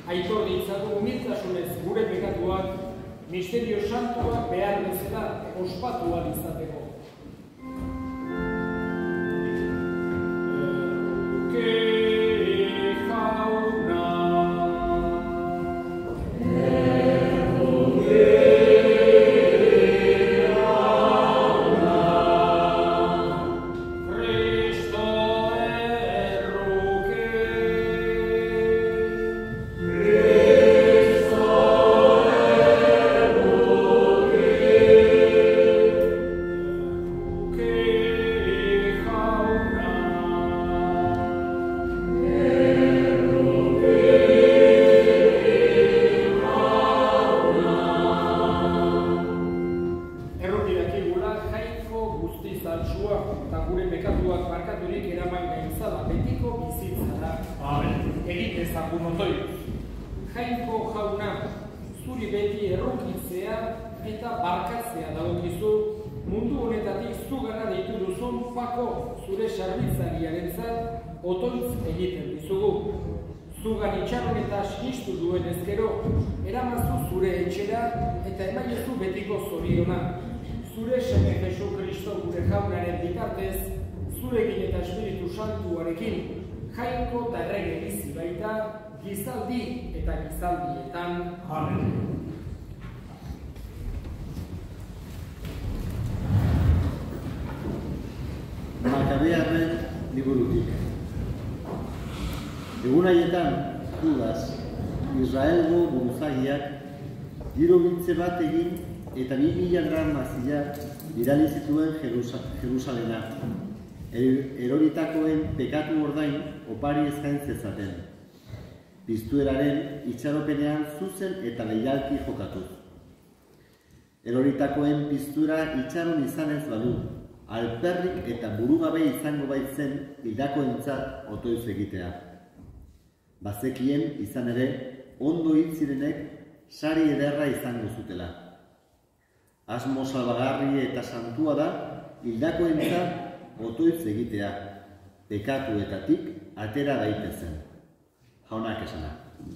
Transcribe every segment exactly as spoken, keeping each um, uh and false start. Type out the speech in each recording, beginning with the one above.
aitor ditzagun umiltasunez gure pekatuak, misterio santuak behar bezala ospatu ahal izateko. Jainko jauna, zuri beti errukitzea eta barkatzea dagokizu mundu honetatik zugana deitu duzun pako zure sarbitzariarentzat otoitz egiten dizugu. Zugan itxaron eta sinistu duen ezkero, eramazu zure etxera eta emaiezu betiko zoriona. Zure seme Jesu Kristo gure jaunaren bitartez, zurekin eta Espiritu Santuarekin, jainko eta errege bizi baita, gizaldi eta gizaldietan. Amen. Makabearren liburutik. Egun haietan, Judas, Israelgo buruzagiak, giro biltze bat egin eta bi mila gran maziak bidali zituen Jerusalena. Eroritakoen pekatu ordain opari eskain zezaten. Piztueraren itxaropenean zuzen eta leialki jokatuz. Eroritakoen piztura itxaron izanez balu, alperrik eta burugabe izango baitzen hildakoentzat otoiz egitea. Bazekien izan ere, ondo hil zirenek sari ederra izango zutela. Asmo salbagarri eta santua da hildakoentzat otoiz egitea, pekatuetatik atera daitezen. Jaunak esana.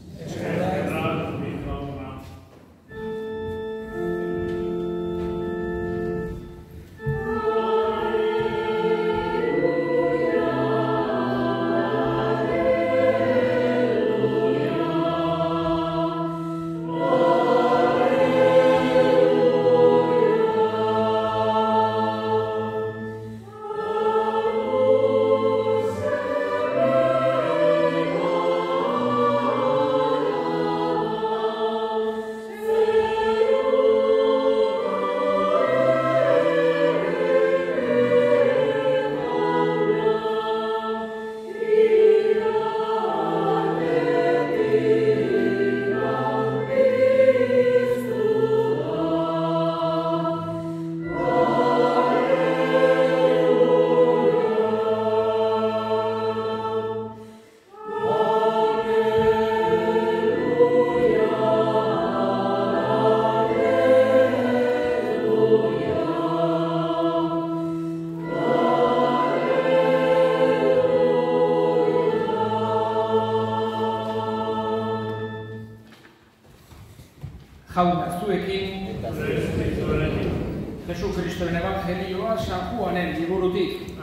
Jauna zuekin eta Jesu Kristoren Evangelioa San Juanen liburutik.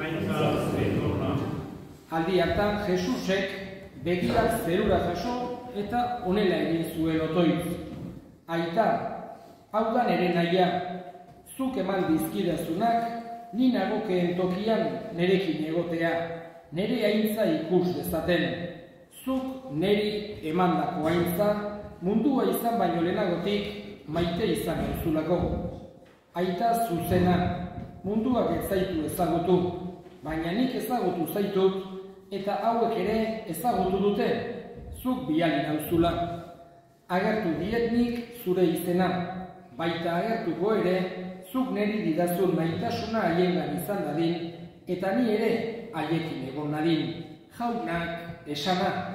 Aldi hartan Jesusek begiak zerura jaso eta honela egin zuen otoitz. Aita, hau da nere nahia, zuk eman dizkidazunak, ni nagokeen tokian nerekin egotea, nere aintza ikus dezaten. Zuk neri emandako aintza, mundua izan baino lehenagotik maite izan duzulako. Aita zuzena, munduak ez zaitu ezagutu, baina nik ezagutu zaitut, eta hauek ere ezagutu dute, zuk bihali nauzula. Agertu dietnik zure izena, baita agertuko ere, zuk neri didazun maitasuna haiengan izan dadin, eta ni ere haiekin egon nadin. Jaunak esana.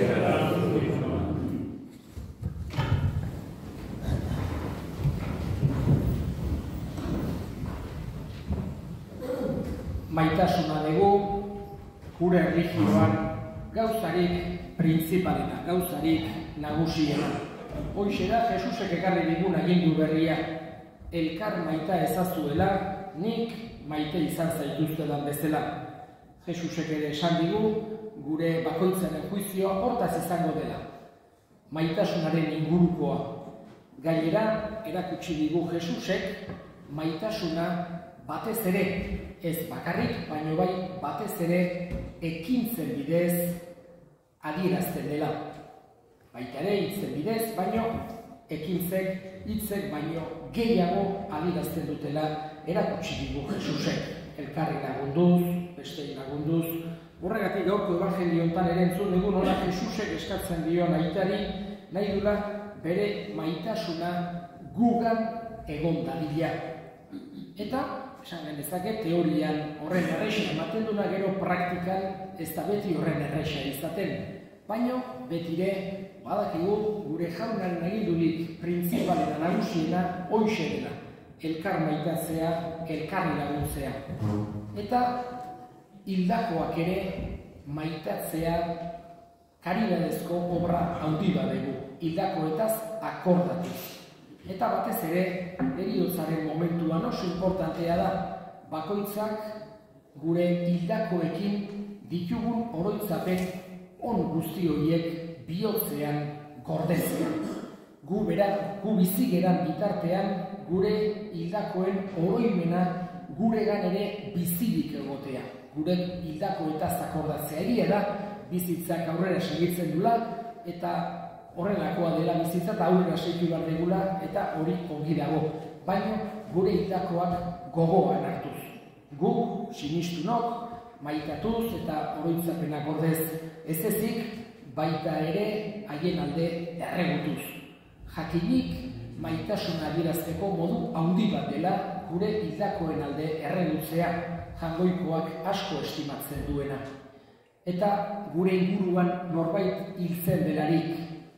Maitasuna dugu, gure erlijioan, gauzarik printzipalena, gauzarik nagusiena. Hoixe da Jesusek ekarri digun agindu berria. Elkar maita ezazuela, nik maite izan zaituztelan bezala. Jesusek ere esan digu, gure bakoitzaren juizioa hortaz izango dela. Maitasunaren ingurukoa. Gainera, erakutsi digu Jesusek, maitasuna batez ere, ez bakarrik, baino bai batez ere ekintzen bidez adierazten dela. Baita ere hitzen bidez, baino ekintzek, hitzek baino gehiago adierazten dutela erakutsi digu Jesusek. Elkarri lagunduz, bestei lagunduz. Horregatik gaurko ebangelio hontan ere entzun dugu nola Jesusek eskatzen dion aitari nahi dula bere maitasuna gugan egon dadila. Eta, esan genezake, teorian horren erresa ematen duna, gero praktikan ez da beti horren erresa izaten. Baina betire badakigu gure jaunaren agindurik printzipalena nagusiena hoixe dela. Elkar maitatzea, elkarri laguntzea. Eta hildakoak ere maitatzea karidadezko obra handi bat dugu. Hildakoetaz akordatuz. Eta batez ere, heriotzaren momentuan oso importantea da, bakoitzak gure hildakoekin ditugun oroitzapen on guzti horiek bihotzean gordezea. Gu bera, gu bizigeran bitartean gure hildakoen oroimena guregan ere bizirik egotea. Gure hildakoetaz akordatzea. Egia da, bizitzak aurrera segitzen dula, eta horrelakoa dela bizitza eta aurrera seitu behar degula eta hori ongi dago. Baina gure hildakoak gogoan hartuz. Guk, sinistunok, maitatuz eta oroitzapenak ordez ez ezik, baita ere haien alde erregutuz. Jakinik maitasuna adierazteko modu handi bat dela gure hildakoen alde erregutzea jangoikoak asko estimatzen duena. Eta gure inguruan norbait hiltzen delarik,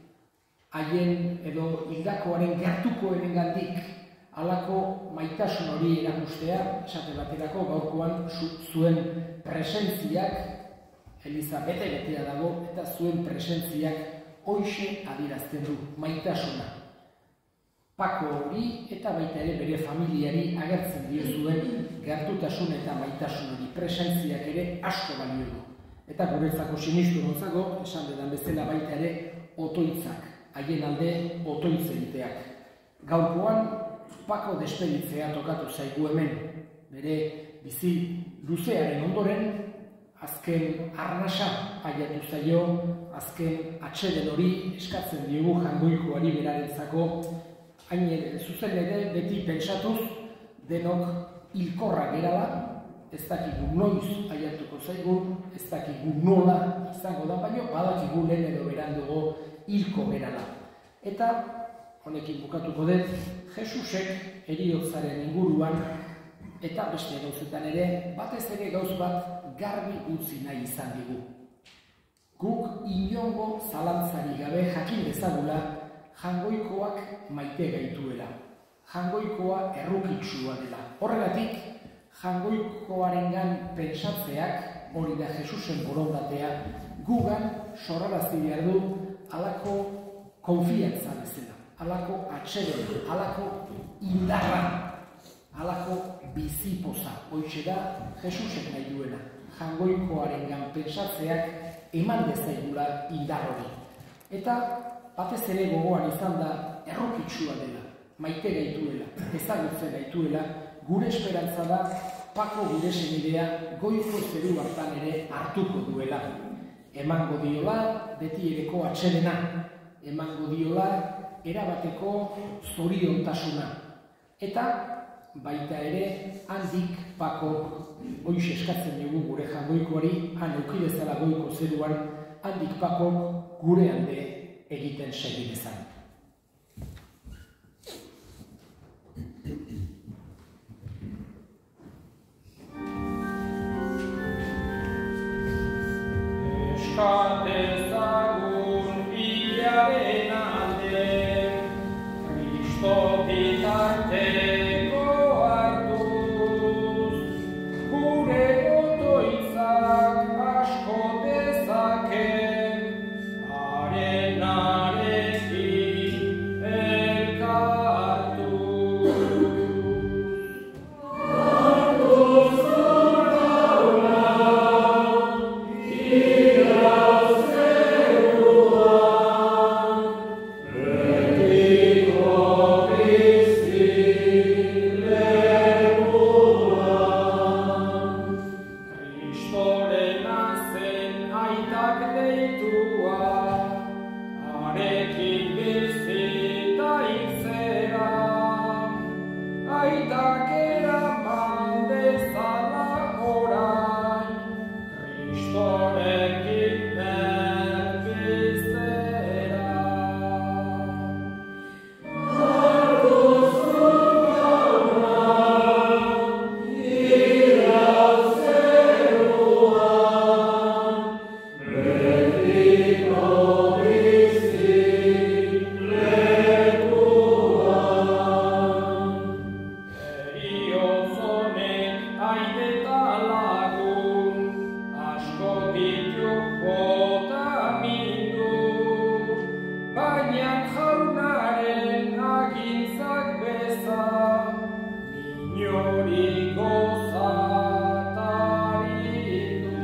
haien edo hildakoaren gertukoenengandik halako maitasun hori erakustea, esate baterako gaurkoan zuen presentziak, Eliza bete-betea dago, eta zuen presentziak hoixe adierazten du, maitasuna. Pako hori eta baita ere bere familiari agertzen dio zuen gertutasun eta maitasun hori, presentziak ere asko balio du. Eta guretzako sinistu gontzako, esan dedan bezala baita ere otoitzak, haien alde otoitz egiteak. Gaurkoan, Pako despeditzea tokatu zaigu hemen, bere bizi luzearen ondoren, azken arnasa aiatu zaio, azken atseden hori eskatzen diogu jangoikoari berarentzako, hain zuzen ere beti pentsatuz denok hilkorra gerala, ez dakigu noiz aiatuko zaigun, ez dakigu nola izango da, baina badakigu lehen edo berandugo hilko gerala. Eta honekin bukatuko dut, Jesusek heriotzaren inguruan eta beste gauzetan ere, batez ere gauz bat garbi utzi nahi izan digu. Guk inongo zalantzari gabe jakin dezagula jangoikoak maite gaituela. Jangoikoa errukitsua dela. Horregatik, jangoikoarengan pentsatzeak, hori da Jesusen borondatea, gugan sorrarazi behar du halako konfiantza bezala, halako atseden, halako indarra, halako bizipoza. Hoixe da Jesusek nahi duena. Jangoikoarengan pentsatzeak eman dezaigula indar hori. Eta batez ere gogoan izan da errokitsua dela, maite gaituela, ezagutzen gaituela, gure esperantza da Pako gure senidea goiko zeru hartan ere hartuko duela. Emango diola beti ereko atsedena, emango diola erabateko zoriontasuna. Eta baita ere handik Pakok hoiz eskatzen dugu gure jangoikoari, han eukidezala goiko zeruan, handik Pakok gure alde egiten segi dezan. Eskatezagun hilaren alde, Kristo bitarteko hartuz, gure otoitzak asko dezake, haren are inori gozatari du.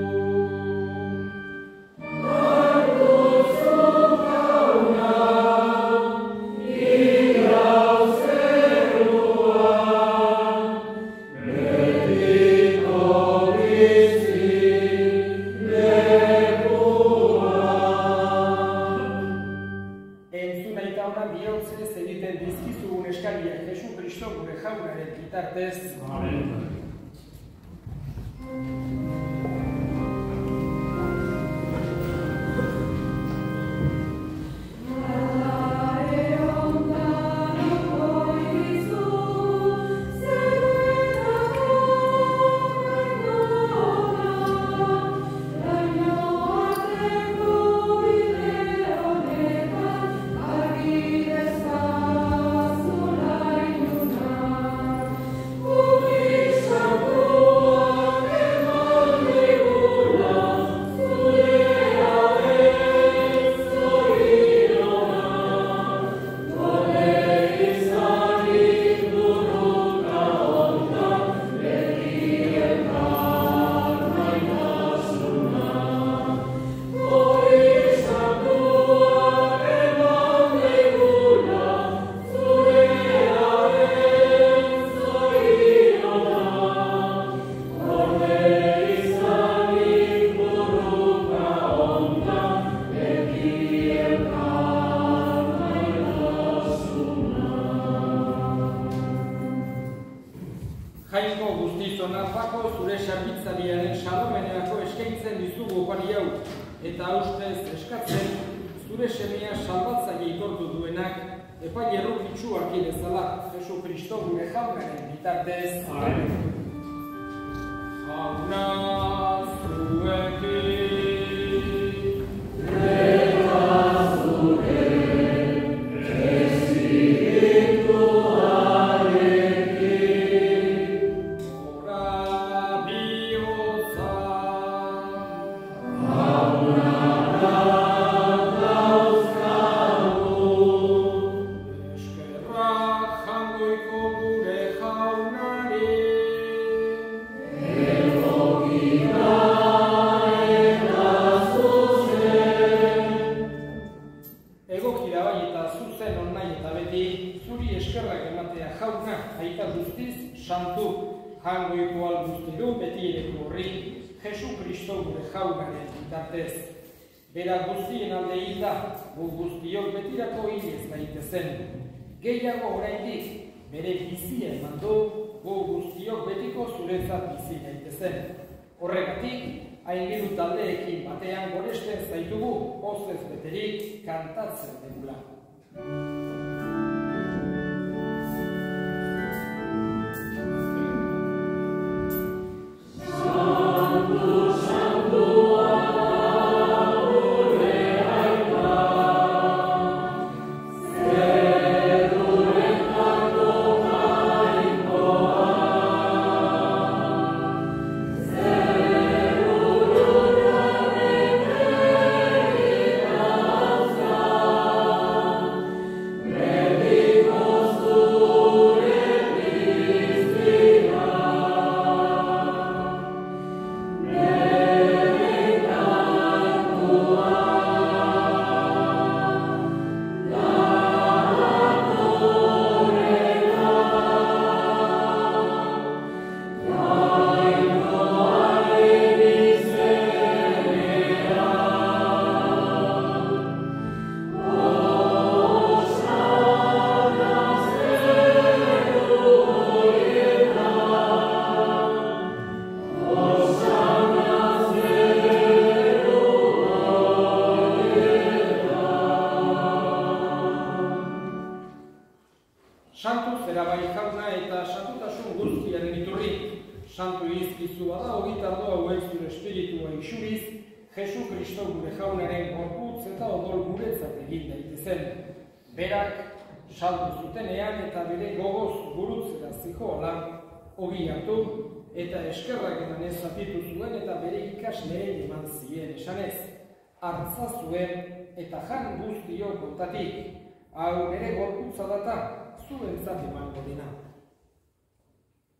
Berak guztien alde hilda, gu guztiok betirako hil ez daitezen. Gehiago oraindik, bere bizia eman du, gu guztiok betiko zuretzat bizi daitezen. Horregatik, aingeru taldeekin batean goresten zaitugu, pozez beterik kantatzen degula. Santu izkizu bada, ogitardo hauek zure espiritua isuriz, Jesu Kristo gure jaunaren gorputz eta odol guretzat egin daitezen. Berak saldu zutenean eta bere gogoz gurutzera zihoala, ogi hartu eta eskerrak eman ez zatitu zuen eta bere ikasleen eman zien esanez. Hartza zuen eta jan guztiok kontatik, hau bere gorputza data zuentzat emango dena.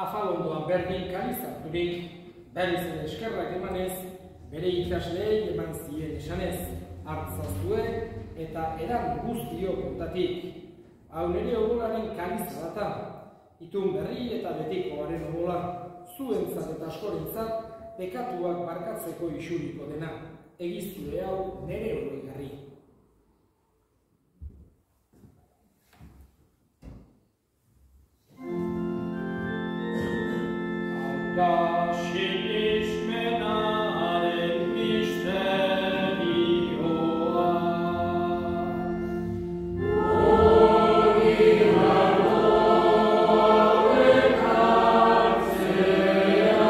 afalondoan berdin kalizaturik, berriz ere eskerrak emanez, bere ikasleei eman zien esanez, hartzazue eta eran guztio kontatik. Hau nire odolaren kaliza data, itun berri eta betiko garen odola, zuentzat eta askorentzat, pekatuak barkatzeko isuriko dena, egiztue hau nire oroigarri. Da sinismenaren misterioa. Hori harroa ekartzea,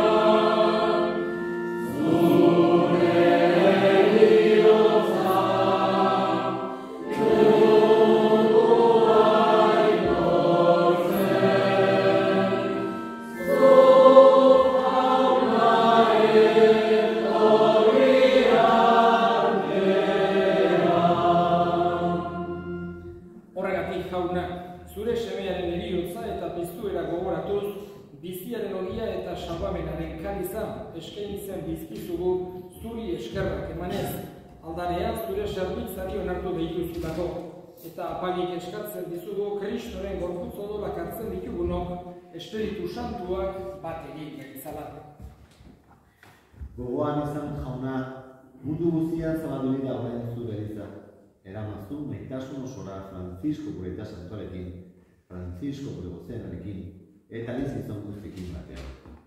zure heriotza, jodoa aitortzen. Zure semearen heriotza eta piztuera gogoratuz, biziaren ogia eta salbamenaren kaliza eskaini zen bizkizugu zuri eskerrak emanez, aldanean zure zerbitzari onartu deituzutako, eta apagik eskatzen dizugu Kristoren gorputz odolak hartzen ditugunok, Espiritu Santuak bat egin gaitzala. Gogoan izan jauna, mundu guztian zabaldurik dagoen zure eliza. Eramaztu maitasun osora Francisco gure eta santuarekin, Francisco gure gozenarekin, eta liz izan guztekin batean.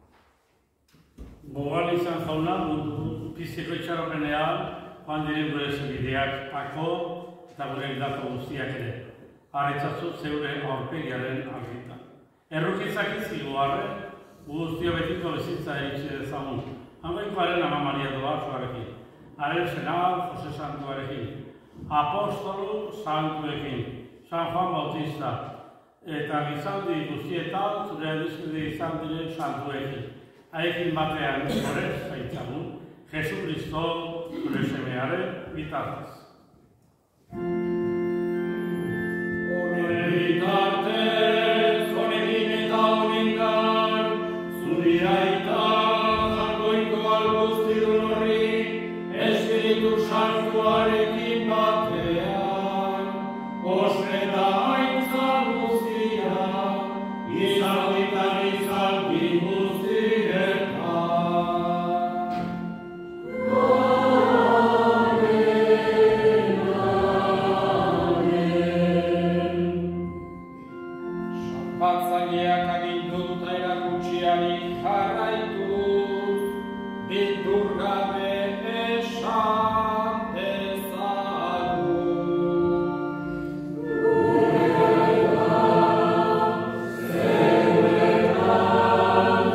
Gogoan izan jauna, mundu fiziko itxaropenean, joan diren gure zebideak ako eta gure hildako guztiak ere. Arretzatzu zeure aurpegiaren argita. Errukizak izigu arre, guztio betiko bizitza eritxe dezagun. Hangoikoaren Ama Maria Doarzuarekin, haren senal Jose Santuarekin, Apostolu Santuekin, San Juan Bautista, eta gizaldi guztietan zure adizkide izan diren santuekin. Haiekin batean horrez zaitzagun, Jesu Kristo zure semearen bitartez. Honen bitartez, honekin eta honengan, zuri aita jangoiko alguztidun horri, Espiritu Santuarekin batean, osne eta haintza guztia, izalditan izaldi guztietan. Amen, amen. Sanpatzaileak agindu eta erakutsiari jarraituz, bildur gabe esan dezagun. Zeuretan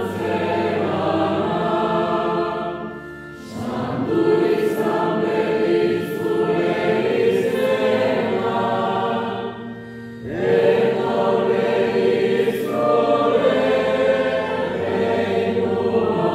zegana, santu izan beti zure izena, etor beti zure reinua.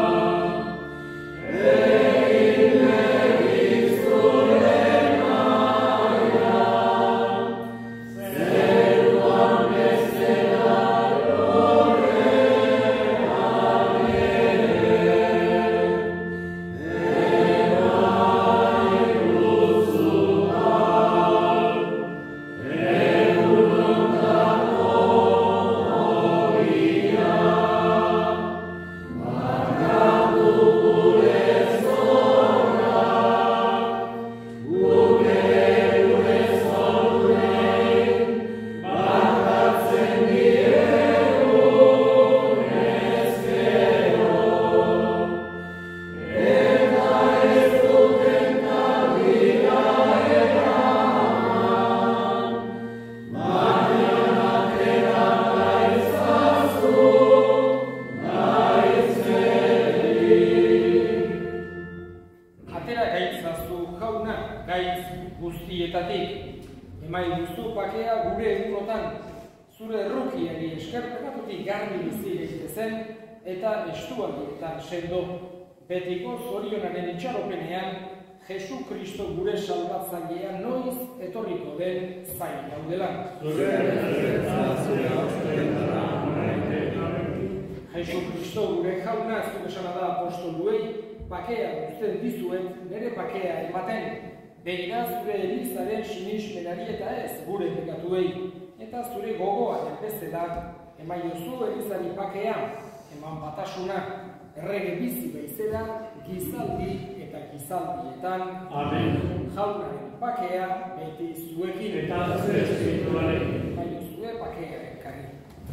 Betiko zorionaren itxaropenean, Jesu Kristo gure salbatzailea noiz etorriko den zain gaudela. Jesu Kristo gure jauna zuk esana da apostoluei, bakea uzten dizuet, nire bakea ematen. Begira zure elizaren sinismenari eta ez gure pekatuei, eta zure gogoaren bezala, eman jozu elizari bakea, eman batasuna, errege bizi beizela, gizaldi eta gizaldietan. Amen. Jaunaren bakea beti zuekin. Eta zure espirituarekin. Eman jozue bakea ekarri.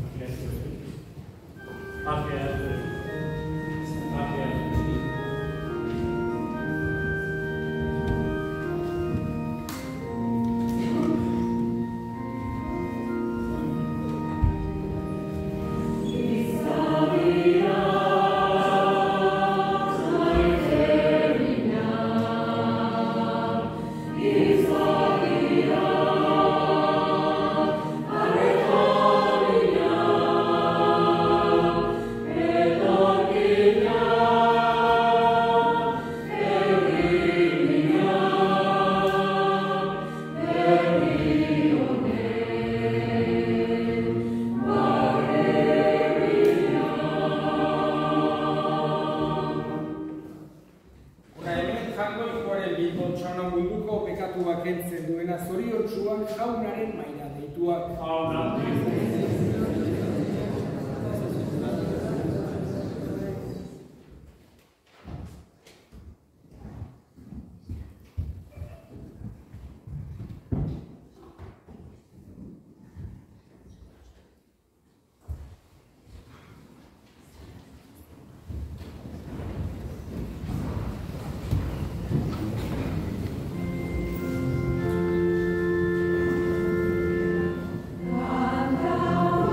Bakea zure. Bakea zure. Jaunaren maila deituak. Canta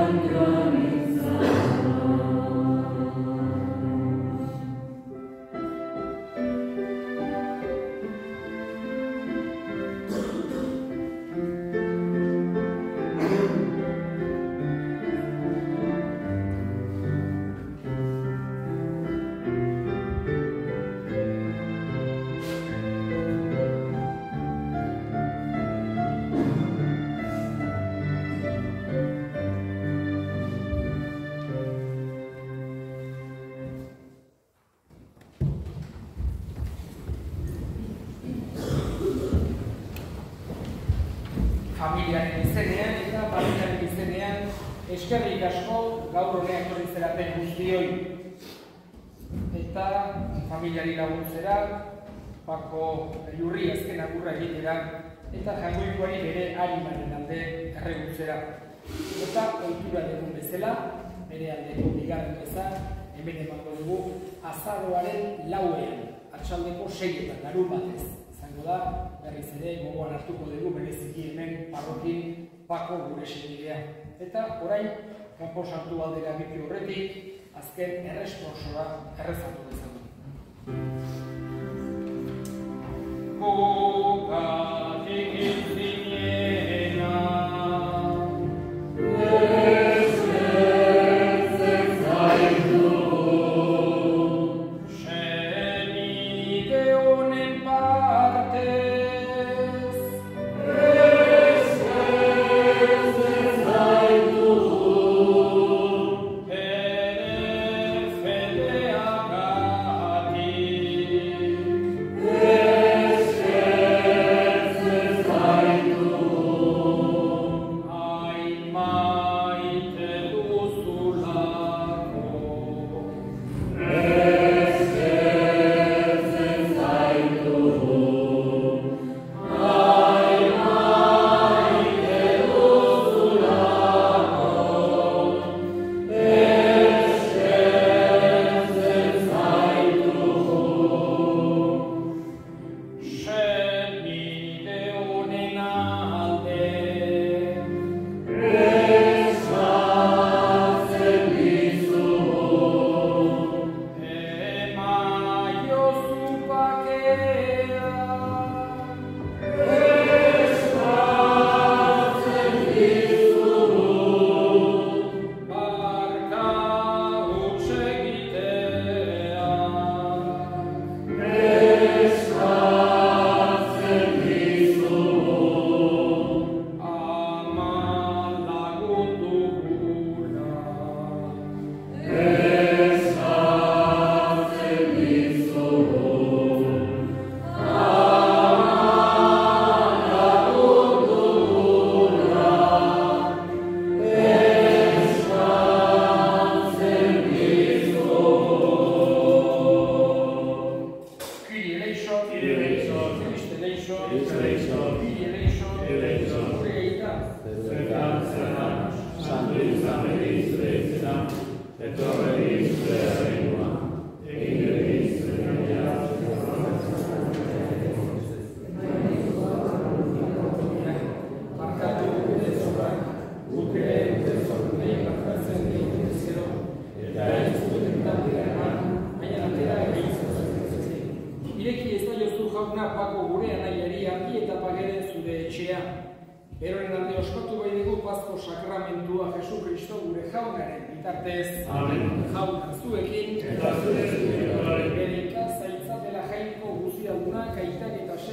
Familiaren izenean eta familiaren izenean eskerrik asko gaur honean etorri zeraten guztioi. Eta familiari laguntzera, Pako Jurri azken agurra egitera eta Jangoikoari bere arimaren alde erregutzera. Eta ohitura dugun bezala, bere aldeko bigarren bezala, hemen emango dugu azaroaren lauean, atxaldeko seietan, larun batez. Izango da, berriz ere, gogoan hartuko dugu bereziki hemen parrokin Pako gure senidea. Eta orain, kanpo sartu aldera bitu horretik, azken erresponsora errezatu dezagun. Kokatik iziniena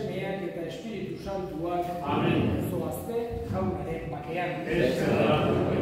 Amen.